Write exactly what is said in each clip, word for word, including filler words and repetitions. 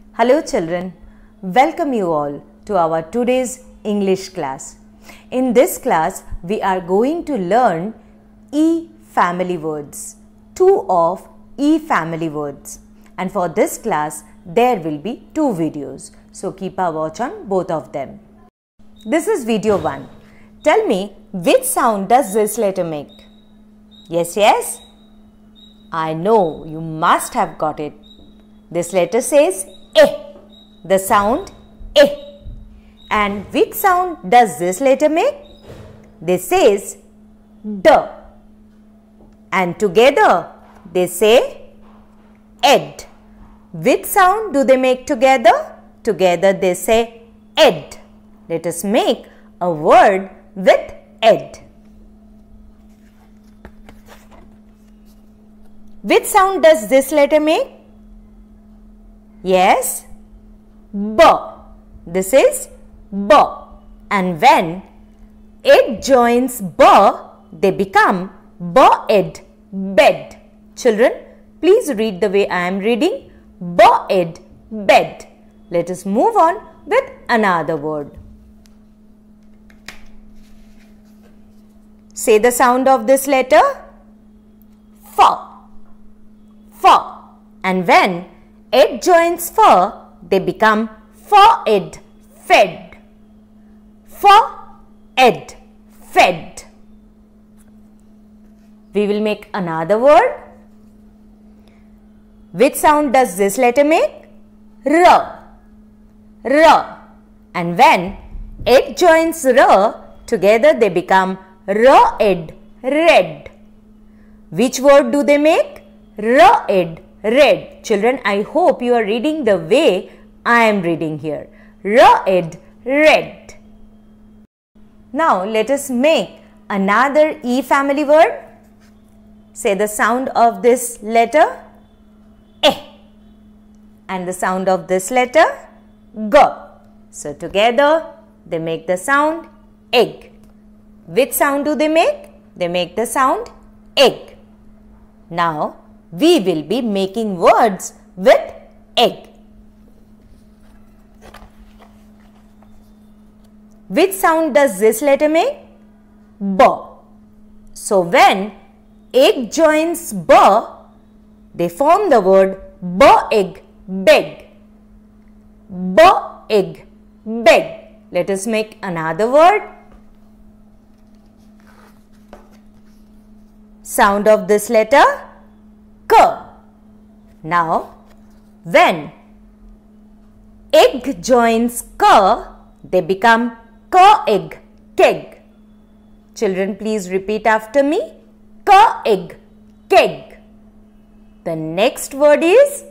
Hello children, welcome you all to our today's English class. In this class, we are going to learn E family words, two of E family words. And for this class, there will be two videos. So keep a watch on both of them. This is video one. Tell me, which sound does this letter make? Yes, yes? I know you must have got it. This letter says eh, the sound eh. And which sound does this letter make? This says d. And together they say ed. Which sound do they make together? Together they say ed. Let us make a word with ed. Which sound does this letter make? Yes, b. This is b. And when it joins b, they become b-ed, bed. Children, please read the way I am reading. B-ed, bed. Let us move on with another word. Say the sound of this letter. F. F. And when it joins f, they become f-ed, fed. F-ed, fed. We will make another word. Which sound does this letter make? R. R. And when it joins r, together they become r-ed, red. Which word do they make? R-ed, red. Children, I hope you are reading the way I am reading here. R-ed, red. Now let us make another E family word. Say the sound of this letter eh, and the sound of this letter g. So together they make the sound egg. Which sound do they make? They make the sound egg. Now we will be making words with egg. Which sound does this letter make? B. So when egg joins b, they form the word b-egg, beg. B-egg, beg. Let us make another word. Sound of this letter k. Now, when egg joins k, they become k-egg, keg. Children, please repeat after me. K-egg, keg. The next word is,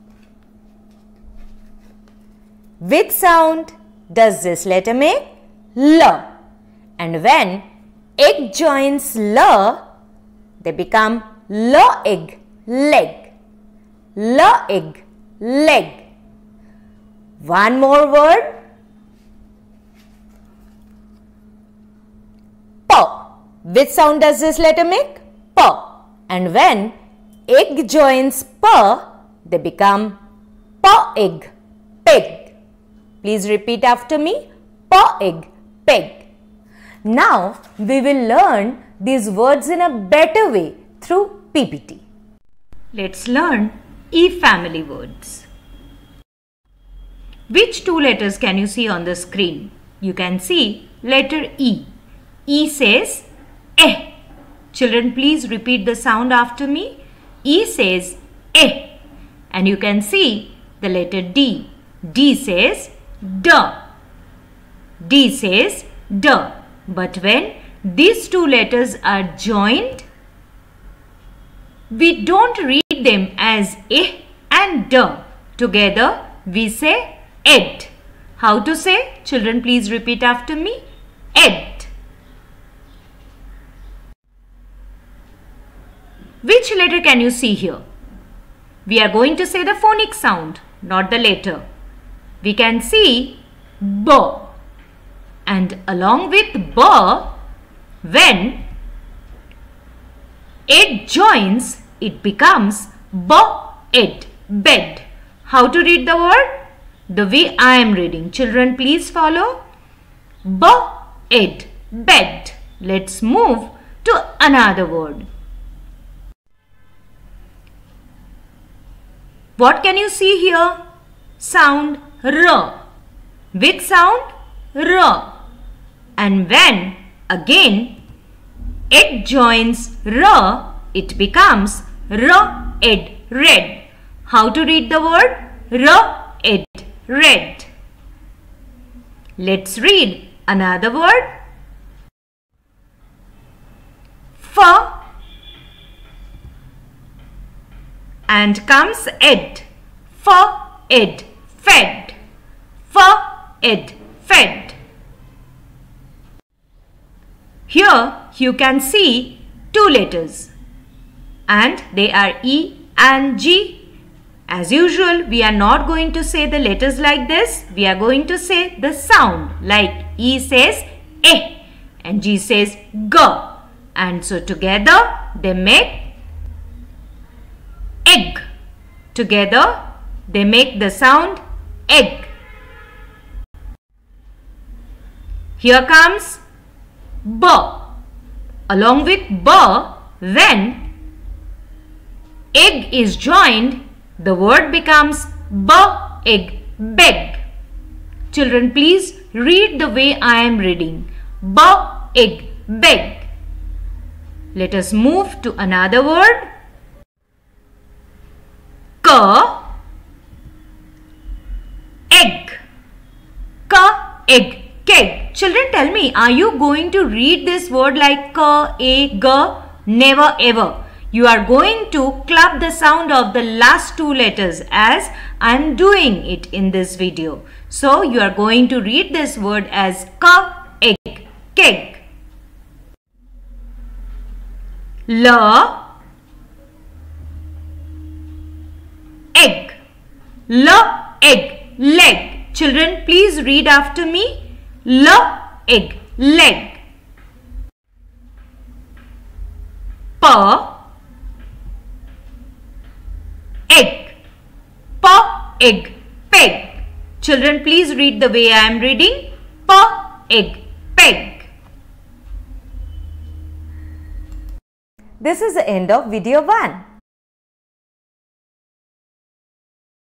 which sound does this letter make? L. And when egg joins L, they become l-egg, leg. L-egg, leg. One more word. P. Which sound does this letter make? P. And when egg joins P, they become p-egg, peg. Please repeat after me. P-egg, peg. Now we will learn these words in a better way through P P T. Let's learn E family words. Which two letters can you see on the screen? You can see letter E. E says eh. Children, please repeat the sound after me. E says eh. And you can see the letter D. D says D. D says D. But when these two letters are joined, we don't read them as eh and d. Together we say ed. How to say? Children, please repeat after me. Ed. Which letter can you see here? We are going to say the phonic sound, not the letter. We can see b. And along with b, when it joins, it becomes b-ed, bed. How to read the word? the way I am reading. Children, please follow. B, ed, bed. Let's move to another word. What can you see here? Sound R. Which sound? R. And when again ed joins R, it becomes R, ed, red. How to read the word? R, ed, red. Let's read another word. F and comes ed. F, ed, fed. F, ed, fed. Here you can see two letters and they are E and G. As usual, we are not going to say the letters like this. We are going to say the sound, like E says E and G says G. And so together they make egg. Together they make the sound egg. Here comes B. Along with B, when egg is joined, the word becomes B, egg, beg. Children, please read the way I am reading. B, egg, beg. Let us move to another word. K, egg. K, egg, keg. Children, tell me, are you going to read this word like K, A, G? Never ever. You are going to club the sound of the last two letters as I am doing it in this video. So you are going to read this word as K, egg, keg. L, egg. L, egg, leg. Children, please read after me. L, egg, leg. P, egg. P, egg, peg. Children, please read the way I am reading. P, egg, peg. This is the end of video one.